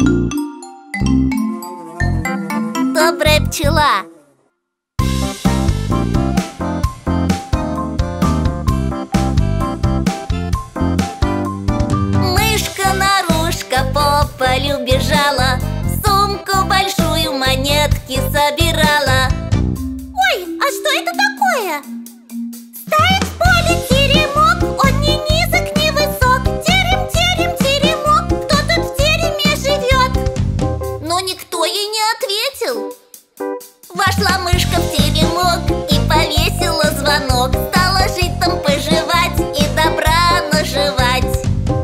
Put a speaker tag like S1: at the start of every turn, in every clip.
S1: Добрая пчела. Мышка-нарушка по полю бежала, в сумку большую монетки собирала. Ой, а что это такое? Стоит в поле теремок, он ни низок, ни высок. Терем, терем, теремок, кто тут в тереме живет? Но никто ей не ответил. Вошла мышка в теремок и повесила звонок. Стала жить там, поживать и добра наживать.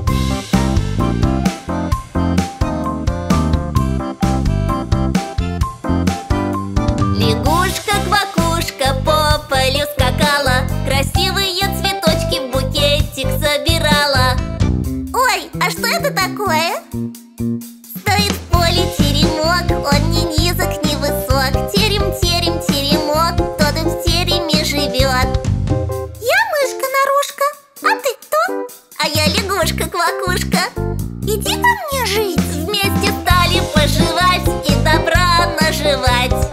S1: Лягушка-квакушка по полю скакала, красивые цветочки в букетик собирала. Ой, а что это такое? Стоит в поле теремок, он ни низок, ни высок. Терем, терем, теремок, кто тут в тереме живет? Я мышка-нарушка, а ты кто? А я лягушка-квакушка. Иди ко мне жить. Вместе стали поживать и добра наживать.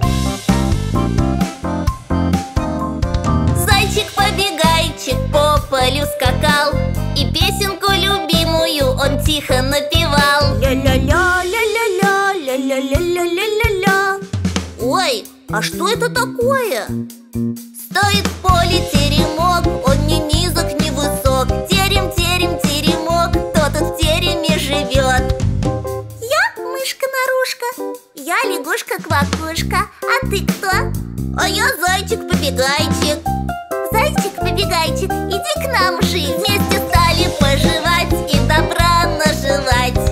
S1: Зайчик-побегайчик по полю скакал, и песенку любимую он тихо напевал. Ля-ля-ля, ля-ля-ля, ля-ля-ля-ля-ля-ля-ля. Ой, а что это такое? Стоит в поле теремок, он ни низок, ни высок. Терем, терем, теремок, кто тут в тереме живет? Я мышка-нарушка, я лягушка-квакушка. А ты кто? А я зайчик-побегайчик. Зайчик-побегайчик, иди к нам жить. Вместе стали поживать и добра наживать.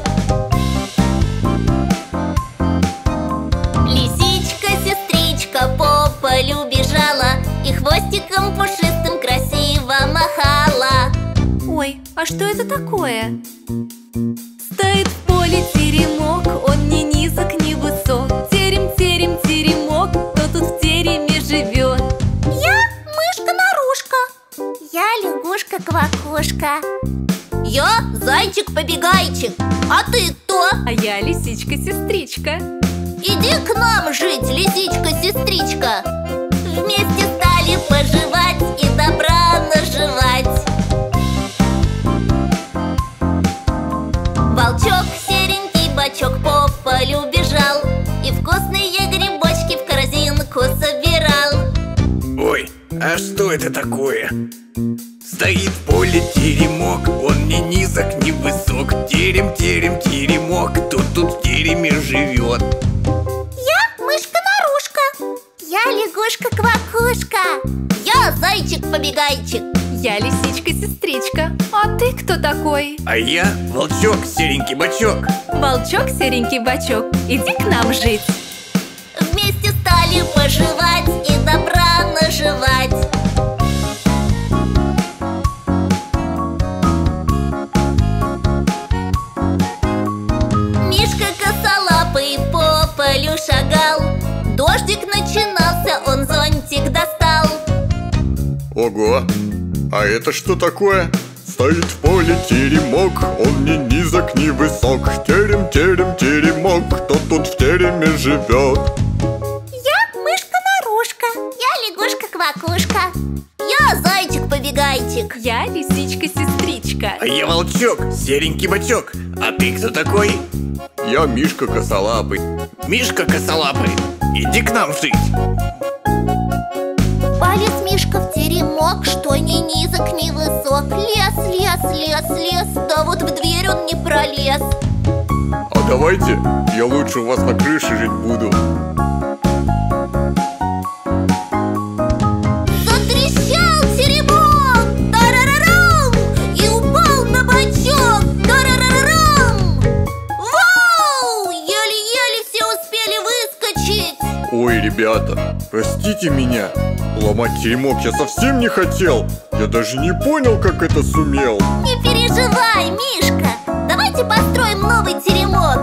S1: Лисичка-сестричка по полю бежала и хвостиком пушистым красиво махала.
S2: Ой, а что это такое? Стоит в поле теремок, он ни низок, ни высок. Терем, терем, теремок, кто тут в тереме живет?
S1: Я мышка-нарушка, я лягушка-квакушка. Я зайчик-побегайчик. А ты кто?
S2: А я лисичка-сестричка.
S1: Иди к нам жить, лисичка-сестричка. Вместе стали поживать и добра наживать. Волчок, серенький бачок по полю бежал и вкусные грибочки в корзинку собирал.
S3: Ой, а что это такое? Стоит в поле теремок, он ни низок, ни высок. Терем, терем, теремок, кто тут в тереме живет?
S1: Я мышка-нарушка, я лягушка-квакушка. Я зайчик-побегайчик.
S2: Я лисичка-сестричка. А ты кто такой?
S3: А я волчок, серенький бачок.
S2: Волчок, серенький бачок, иди к нам жить.
S1: Вместе стали поживать и добра наживать. Мишка-косолапый по полю шагал, дождик начинался, он зонтик достал.
S4: Ого! А это что такое? Стоит в поле теремок, он ни низок, ни высок. Терем, терем, теремок, кто тут в тереме живет?
S1: Я мышка-нарушка, я лягушка-квакушка. Я зайчик-побегайчик.
S2: Я лисичка-сестричка.
S3: А я волчок, серенький бачок. А ты кто такой?
S4: Я Мишка Косолапый.
S3: Мишка Косолапый, иди к нам жить.
S1: Полез Мишка в теремок, что ни низок, ни высок. Лес, лес, лес, лес, да вот в дверь он не пролез.
S4: А давайте я лучше у вас на крыше жить буду.
S1: Затрещал теремок, тарарарам, и упал на бачок, тарарарам. Вау! Еле-еле все успели выскочить.
S4: Ой, ребята, простите меня. Ломать теремок я совсем не хотел. Я даже не понял, как это сумел.
S1: Не переживай, Мишка, давайте построим новый теремок.